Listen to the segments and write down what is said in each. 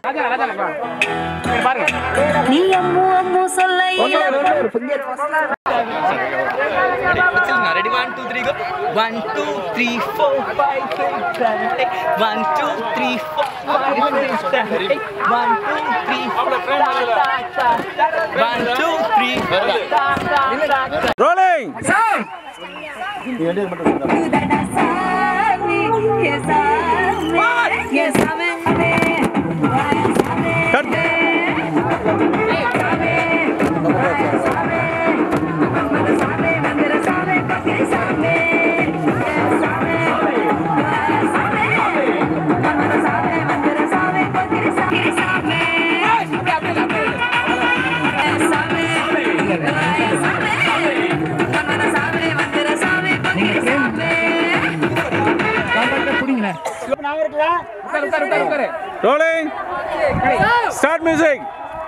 நீ அம்மு அம்மு சொல்ல ready 1 2 3 go 1 2 3 4 5 6 7 8 1 2 3 4 5 6 7 8 1 2 3 1 2 3 rolling sound rolling start music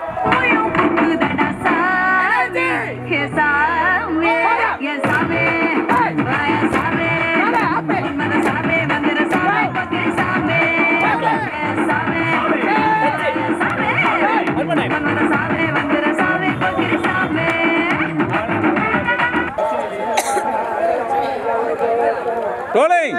rolling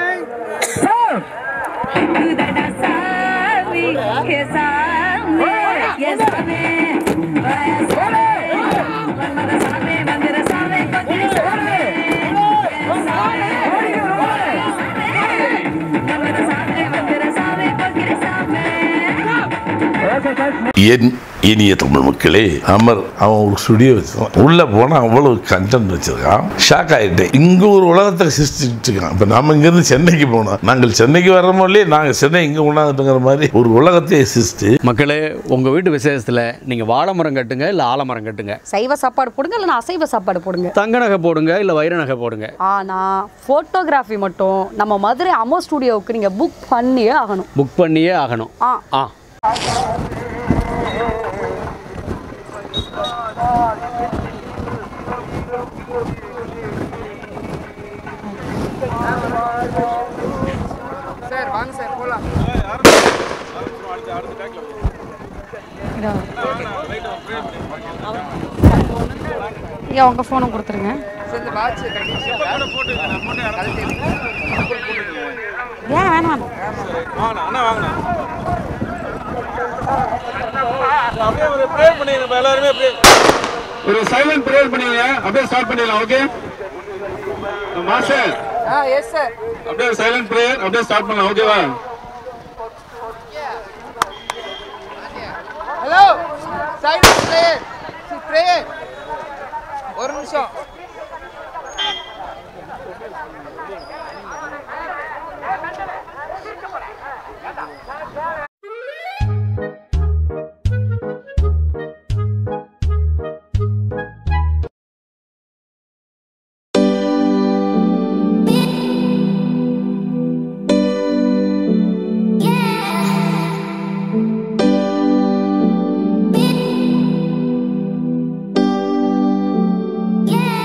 என் இனிய தமிழ் மக்களே, அமர் அவன் ஒரு ஸ்டுடியோ வச்சிருக்கான். உள்ள போனா அவ்வளவு கண்டென்ட் வச்சிருக்கான். ஷாக் ஆயிட்டேன். இங்க ஒரு உலகத்தை சிருஷ்டிட்டு இருக்கான். இப்ப நாம இங்க இருந்து சென்னைக்கு போனோம். நாங்கள் சென்னைக்கு வர்றோமோ இல்லையே, நாங்க சென்னை இங்க கொண்டாந்துட்டுங்கிற மாதிரி ஒரு உலகத்தையே சிருஷ்டி. மக்களே, உங்க வீட்டு விசேஷத்துல நீங்க வாழை மரம் கட்டுங்க இல்ல ஆலமரம் கட்டுங்க. சைவ சாப்பாடு போடுங்க இல்ல அசைவ சாப்பாடு போடுங்க. தங்க நகை போடுங்க இல்ல வைர நகை போடுங்க. ஆனா போட்டோகிராஃபி மட்டும் நம்ம மதுரை அமோ ஸ்டுடியோவுக்கு நீங்க புக் பண்ணியே ஆகணும். புக் பண்ணியே ஆகணும். சார் வாங்க சார் போலாம். ஐயா உங்க போனை கொடுத்துருங்க. ஏன் வேணாம்? ஒரு சைலண்ட் பிரேயர் பண்ணுங்க. அப்படியே ஸ்டார்ட் பண்ணிடலாம். Okay master. Yes sir. அப்படியே சைலண்ட் பிரேயர் அப்படியே ஸ்டார்ட் பண்ணலாம். ஓகேவா? Hello silent prayer. பிரேயர் ஒரு நிமிஷம். yeah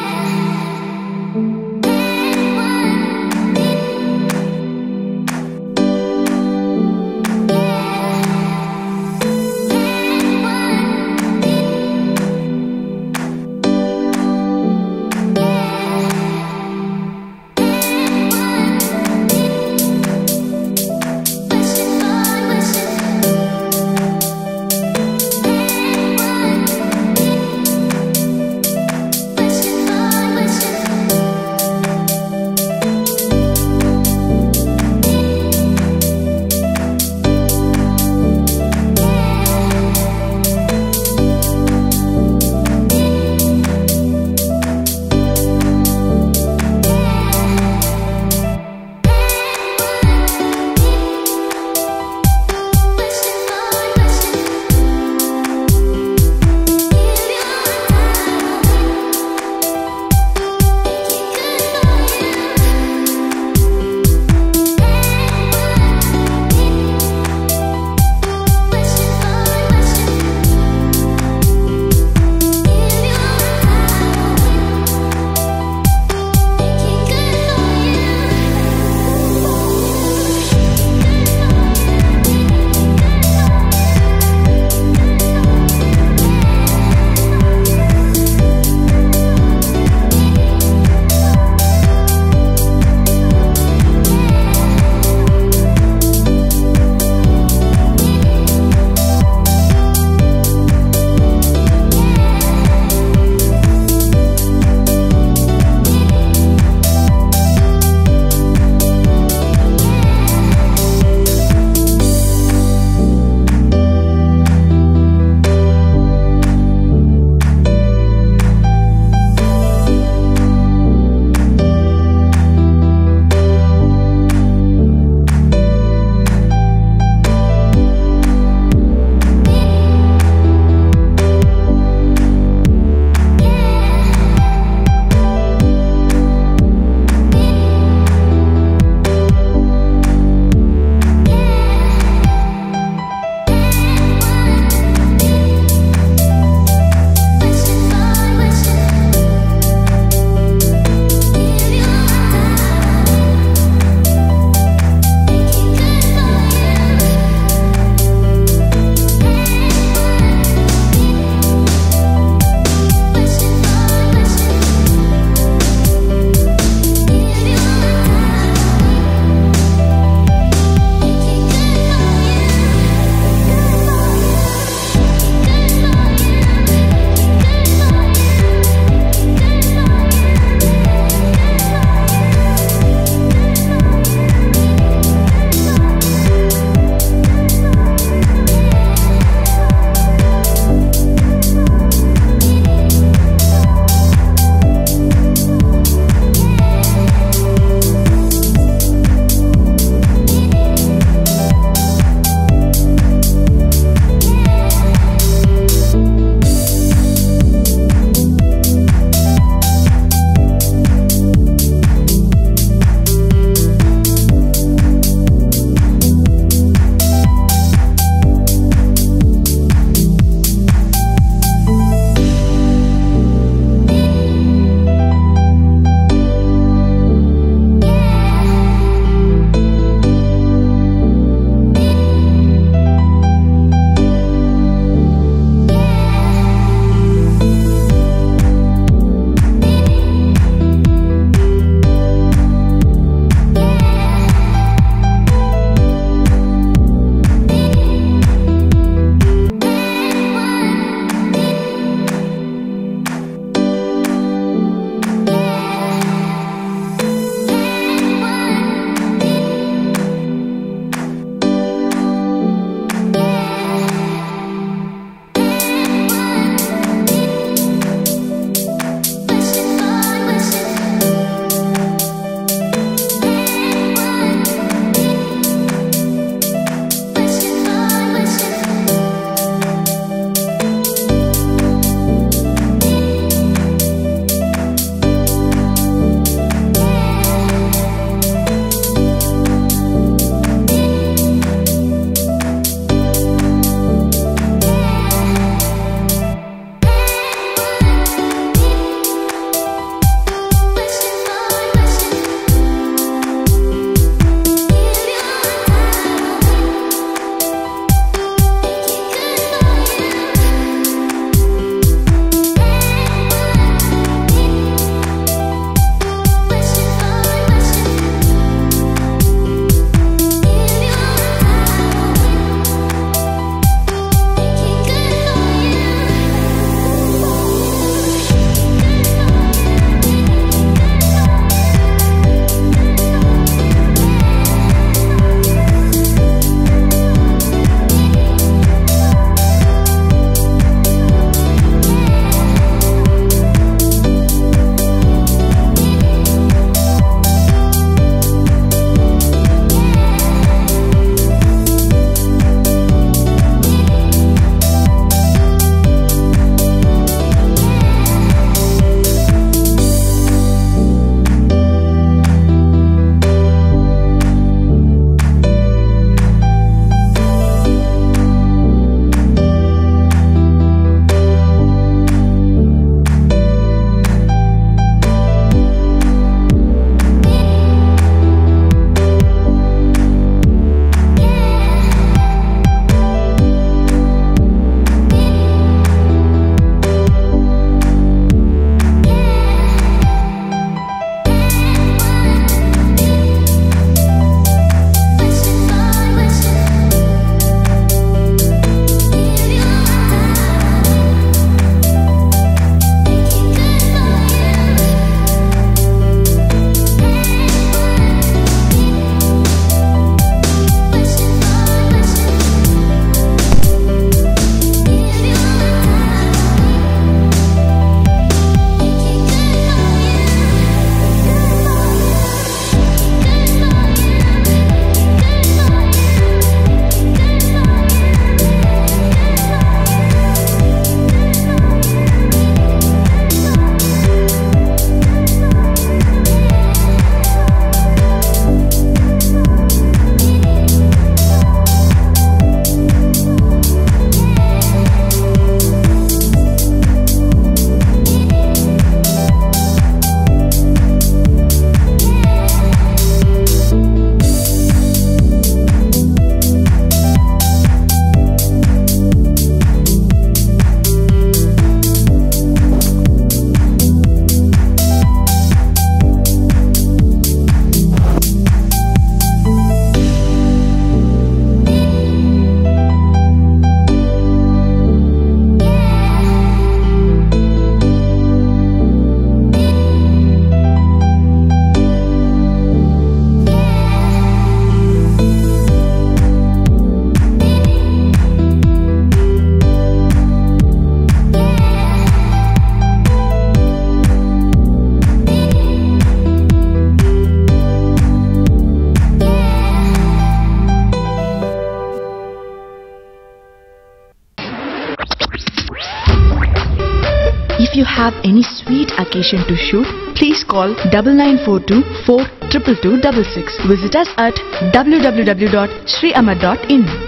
you have any sweet occasion to shoot, please call 9942 4222266. Visit us at www.sriamar.in.